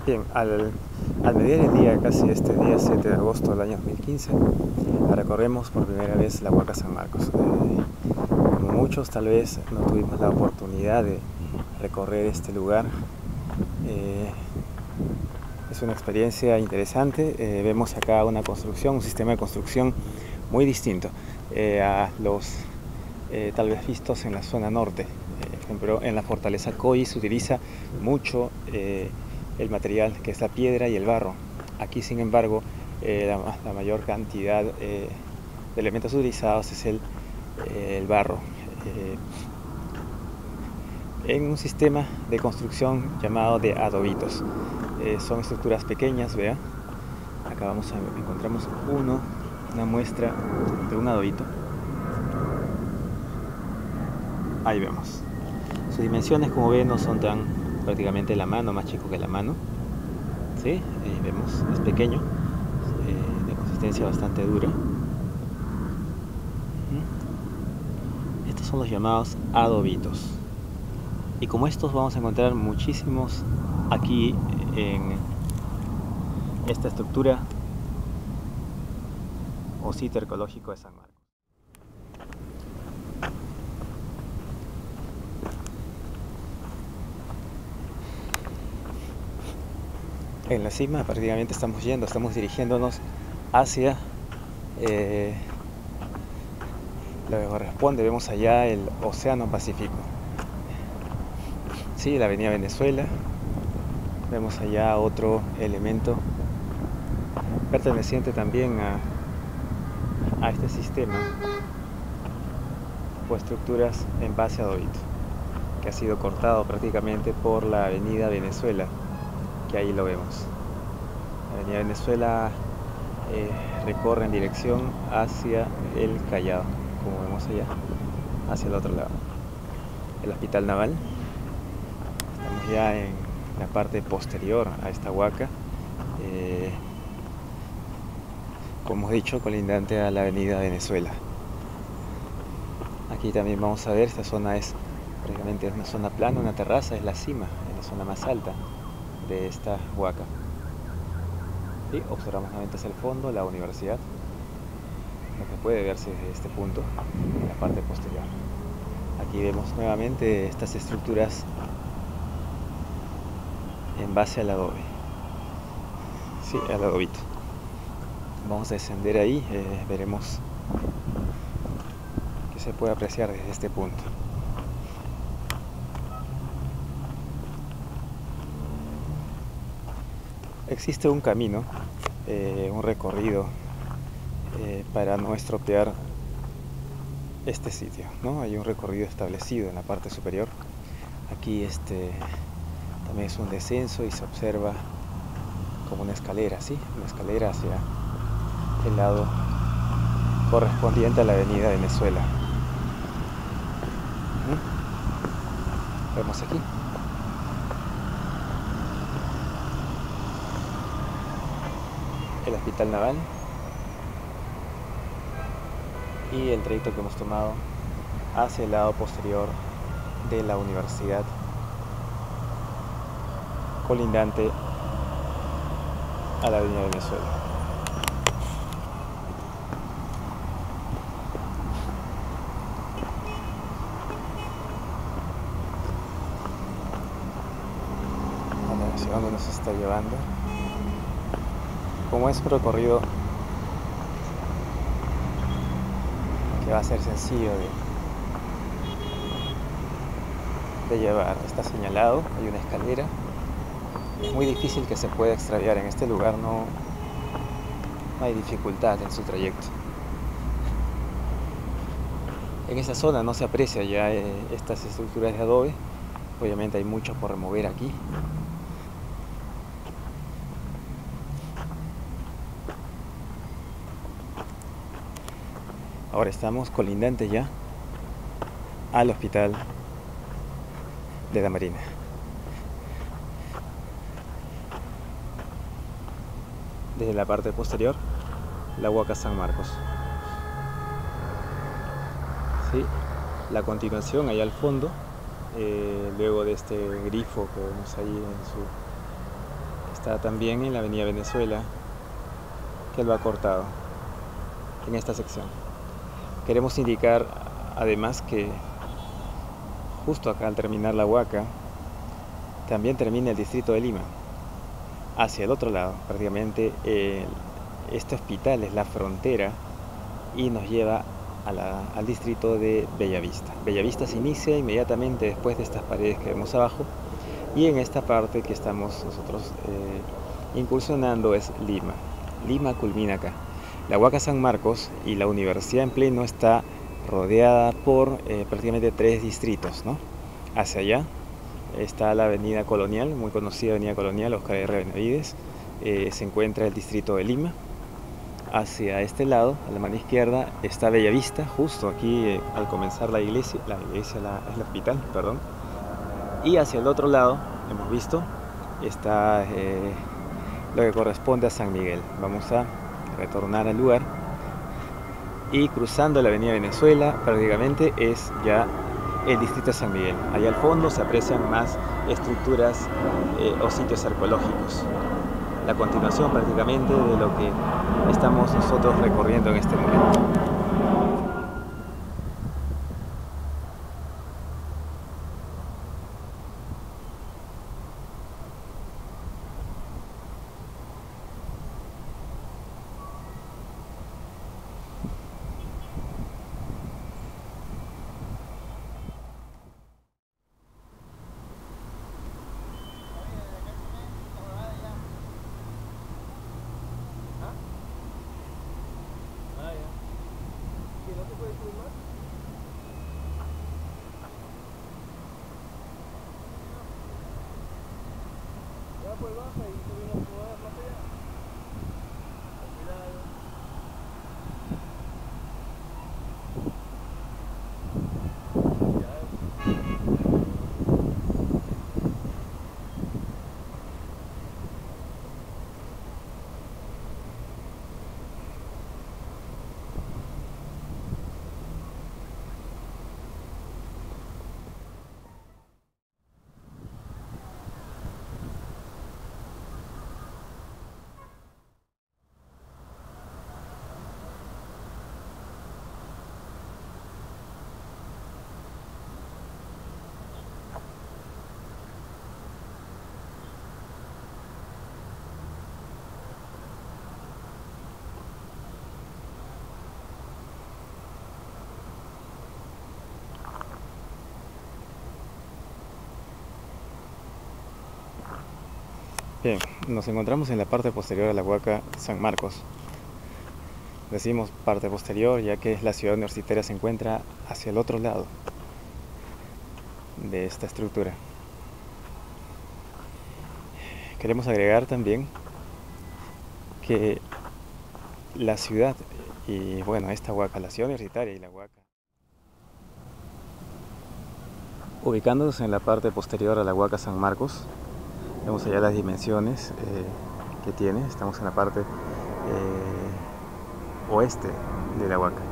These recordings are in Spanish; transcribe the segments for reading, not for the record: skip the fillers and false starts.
Bien, al mediar el día, casi este día 7 de agosto del año 2015, recorremos por primera vez la Huaca San Marcos. Como muchos, tal vez no tuvimos la oportunidad de recorrer este lugar. Es una experiencia interesante. Vemos acá una construcción, un sistema de construcción muy distinto a los tal vez vistos en la zona norte. Por ejemplo, en la fortaleza Coyi se utiliza mucho el material que es la piedra y el barro. Aquí, sin embargo, la mayor cantidad de elementos utilizados es el barro. En un sistema de construcción llamado de adobitos. Son estructuras pequeñas, vean. Acá encontramos una muestra de un adobito. Ahí vemos. Sus dimensiones, como ven, no son tan prácticamente la mano, más chico que la mano. ¿Sí? Ahí vemos, es pequeño, de consistencia bastante dura. Estos son los llamados adobitos. Y como estos vamos a encontrar muchísimos aquí en esta estructura o sitio arqueológico de San Marcos. En la cima prácticamente estamos dirigiéndonos hacia lo que corresponde. Vemos allá el Océano Pacífico. Sí, la Avenida Venezuela. Vemos allá otro elemento perteneciente también a este sistema o estructuras en base a adobito, que ha sido cortado prácticamente por la Avenida Venezuela, que ahí lo vemos. La Avenida Venezuela recorre en dirección hacia el Callao, como vemos allá, hacia el otro lado. El Hospital Naval. Estamos ya en la parte posterior a esta huaca, como he dicho, colindante a la Avenida Venezuela. Aquí también vamos a ver, esta zona es prácticamente una zona plana, una terraza, es la cima, es la zona más alta de esta huaca. Y observamos nuevamente hacia el fondo la universidad, lo que puede verse desde este punto, en la parte posterior. Aquí vemos nuevamente estas estructuras en base al adobe. Sí, al adobito. Vamos a descender ahí, veremos que se puede apreciar desde este punto. Existe un camino, un recorrido para no estropear este sitio, ¿no? Hay un recorrido establecido en la parte superior. Aquí también es un descenso y se observa como una escalera, ¿sí? Una escalera hacia el lado correspondiente a la Avenida Venezuela. Vemos aquí. El Hospital Naval y el trayecto que hemos tomado hacia el lado posterior de la universidad, colindante a la Avenida Venezuela. ¿Hacia dónde nos está llevando? Como es un recorrido que va a ser sencillo de llevar, está señalado, hay una escalera, es muy difícil que se pueda extraviar. En este lugar no hay dificultad en su trayecto. En esa zona no se aprecia ya estas estructuras de adobe, obviamente hay mucho por remover aquí. Ahora estamos colindantes ya al Hospital de la Marina. Desde la parte posterior, la Huaca San Marcos. ¿Sí? La continuación allá al fondo, luego de este grifo que vemos ahí en está también en la avenida Venezuela, que lo ha cortado en esta sección. Queremos indicar además que justo acá al terminar la Huaca también termina el distrito de Lima. Hacia el otro lado, prácticamente este hospital es la frontera y nos lleva al distrito de Bellavista. Bellavista se inicia inmediatamente después de estas paredes que vemos abajo, y en esta parte que estamos nosotros incursionando es Lima. Lima culmina acá. La Huaca San Marcos y la Universidad en pleno está rodeada por prácticamente 3 distritos, ¿no? Hacia allá está la avenida Colonial, muy conocida avenida Colonial, Óscar R. Benavides. Se encuentra el distrito de Lima. Hacia este lado, a la mano izquierda, está Bellavista, justo aquí al comenzar la iglesia es el hospital, perdón. Y hacia el otro lado, hemos visto, está lo que corresponde a San Miguel. Vamos a retornar al lugar y cruzando la avenida Venezuela prácticamente es ya el distrito de San Miguel. Allá al fondo se aprecian más estructuras o sitios arqueológicos. La continuación prácticamente de lo que estamos nosotros recorriendo en este momento. Pues baja y subimos toda la playa. Cuidado. Bien, nos encontramos en la parte posterior de la Huaca San Marcos. Decimos parte posterior ya que la ciudad universitaria se encuentra hacia el otro lado de esta estructura. Queremos agregar también que la ciudad y bueno, esta Huaca, la ciudad universitaria y la Huaca, ubicándonos en la parte posterior a la Huaca San Marcos, vemos allá las dimensiones que tiene. Estamos en la parte oeste de la Huaca,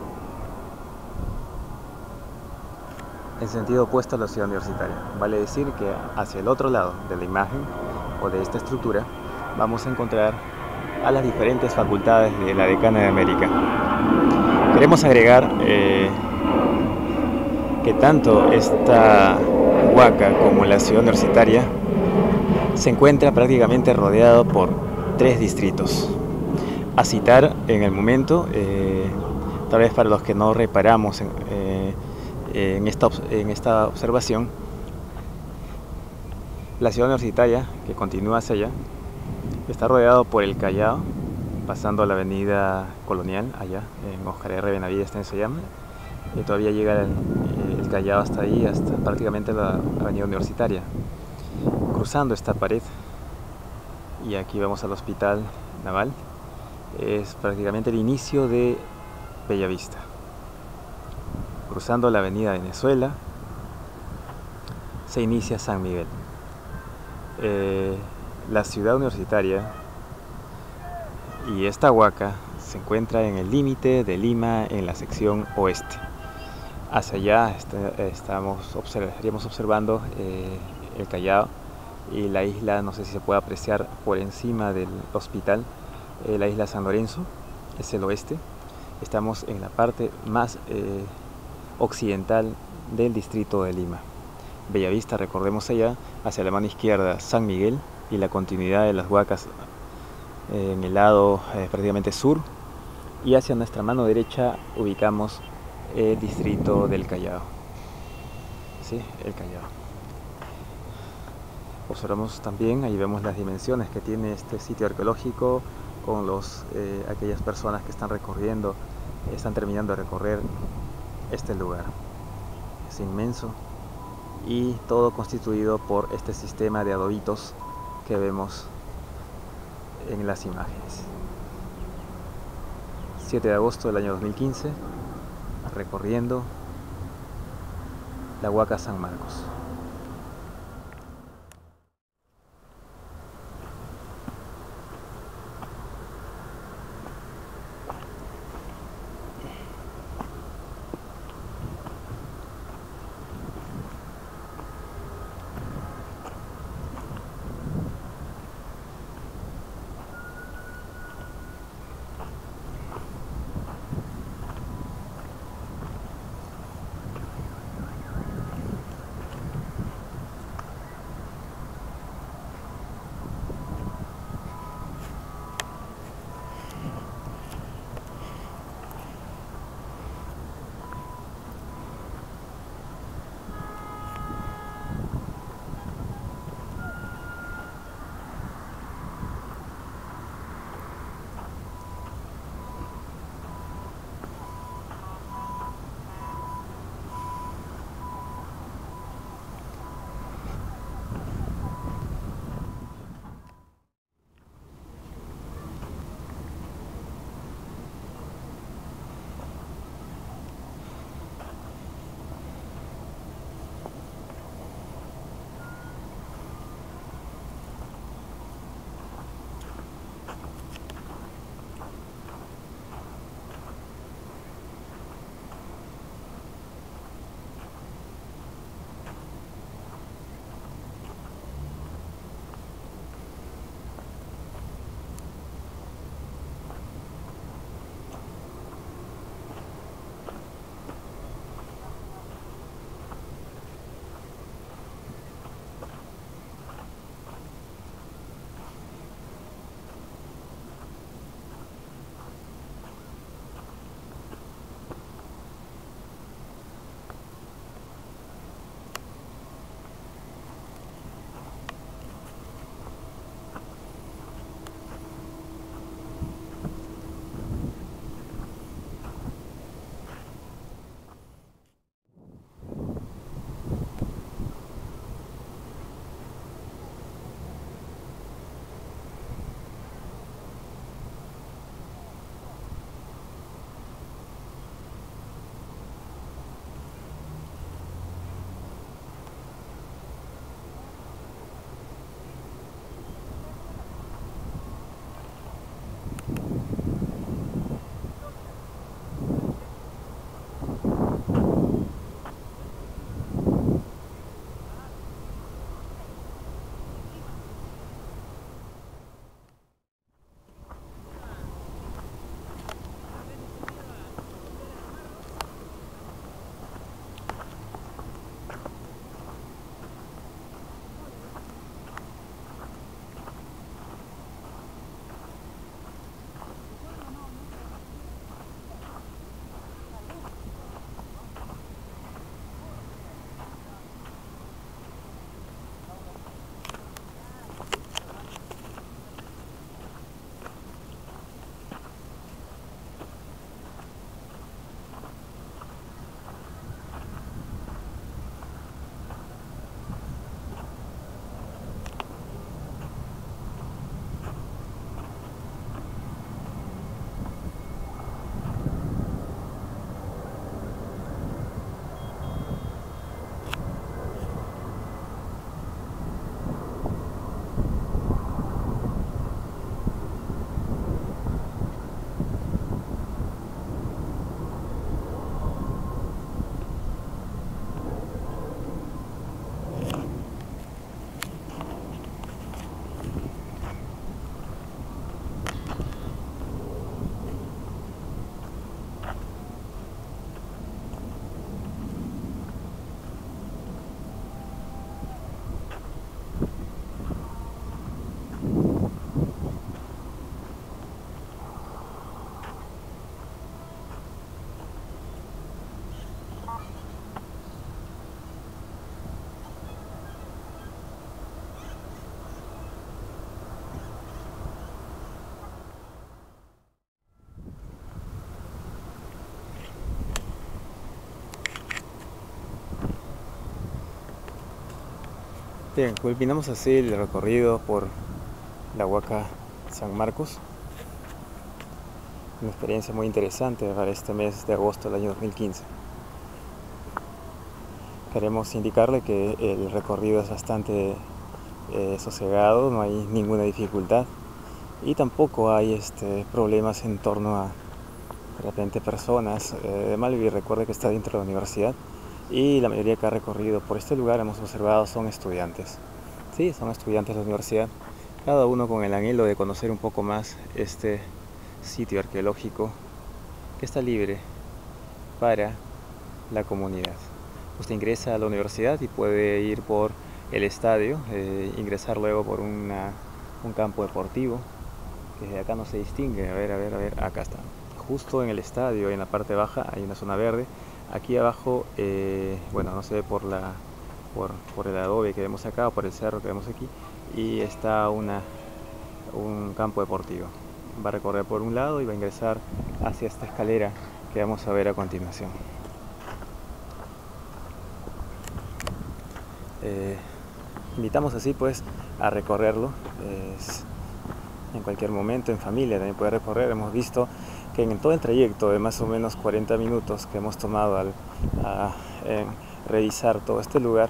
en sentido opuesto a la ciudad universitaria. Vale decir que hacia el otro lado de la imagen o de esta estructura vamos a encontrar a las diferentes facultades de la Decana de América. Queremos agregar que tanto esta Huaca como la ciudad universitaria se encuentra prácticamente rodeado por 3 distritos. A citar en el momento, tal vez para los que no reparamos en esta observación, la ciudad universitaria, que continúa hacia allá, está rodeado por el Callao, pasando a la avenida Colonial, allá en Óscar R. Benavides se llama, y todavía llega el Callao hasta ahí, hasta prácticamente la avenida Universitaria. Cruzando esta pared, y aquí vamos al Hospital Naval, es prácticamente el inicio de Bellavista. Cruzando la avenida Venezuela, se inicia San Miguel. La ciudad universitaria y esta Huaca se encuentra en el límite de Lima, en la sección oeste. Hacia allá estaríamos observando el Callao, y la isla, no sé si se puede apreciar por encima del hospital, la isla San Lorenzo, es el oeste. Estamos en la parte más occidental del distrito de Lima. Bellavista, recordemos allá, hacia la mano izquierda San Miguel y la continuidad de las Huacas en el lado prácticamente sur, y hacia nuestra mano derecha ubicamos el distrito del Callao. ¿Sí? El Callao. Observamos también, ahí vemos las dimensiones que tiene este sitio arqueológico con aquellas personas que están terminando de recorrer este lugar. Es inmenso y todo constituido por este sistema de adobitos que vemos en las imágenes. 7 de agosto del año 2015, recorriendo la Huaca San Marcos. Bien, culminamos así el recorrido por la Huaca San Marcos. Una experiencia muy interesante para este mes de agosto del año 2015. Queremos indicarle que el recorrido es bastante sosegado, no hay ninguna dificultad y tampoco hay problemas en torno a de repente personas de mal vivir. Recuerde que está dentro de la universidad y la mayoría que ha recorrido por este lugar hemos observado son estudiantes. Sí, son estudiantes de la universidad, cada uno con el anhelo de conocer un poco más este sitio arqueológico que está libre para la comunidad. Usted ingresa a la universidad y puede ir por el estadio, ingresar luego por un campo deportivo, que acá no se distingue. A ver, acá está. Justo en el estadio, en la parte baja, hay una zona verde. Aquí abajo, bueno, no se ve por el adobe que vemos acá o por el cerro que vemos aquí, y está un campo deportivo. Va a recorrer por un lado y va a ingresar hacia esta escalera que vamos a ver a continuación. Invitamos así pues a recorrerlo. En cualquier momento, en familia también puede recorrer. Hemos visto que en todo el trayecto de más o menos 40 minutos que hemos tomado al revisar todo este lugar,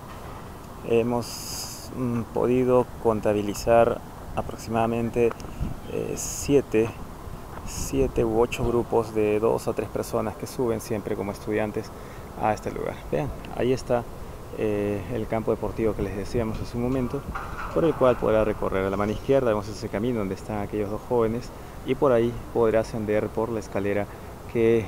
hemos podido contabilizar aproximadamente 7 u 8 grupos de 2 o 3 personas que suben siempre como estudiantes a este lugar. Vean, ahí está el campo deportivo que les decíamos hace un momento, por el cual podrá recorrer. A la mano izquierda vemos ese camino donde están aquellos dos jóvenes y por ahí podrá ascender por la escalera que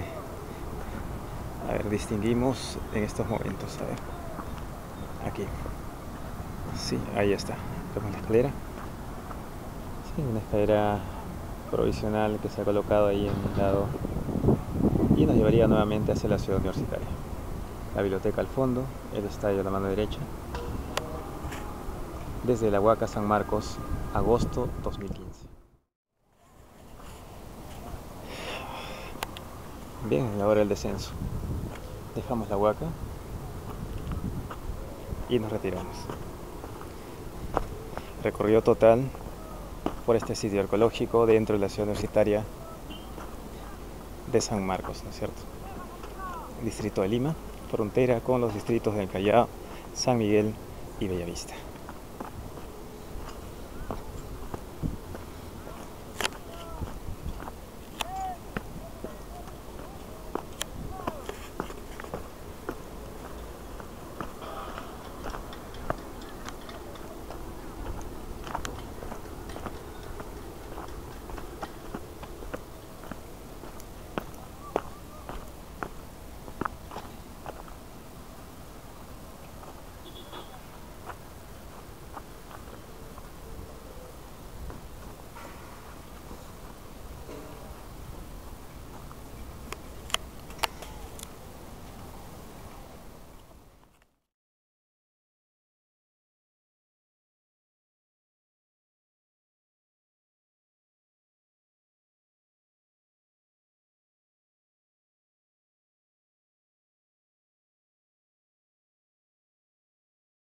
distinguimos en estos momentos. A ver, aquí, sí, ahí está, vemos la escalera, sí, una escalera provisional que se ha colocado ahí en un lado y nos llevaría nuevamente hacia la ciudad universitaria. La biblioteca al fondo, el estadio a la mano derecha. Desde la Huaca San Marcos, agosto 2015. Bien, la hora del descenso. Dejamos la Huaca y nos retiramos. Recorrido total por este sitio arqueológico dentro de la ciudad universitaria de San Marcos, ¿no es cierto? Distrito de Lima, frontera con los distritos del Callao, San Miguel y Bellavista.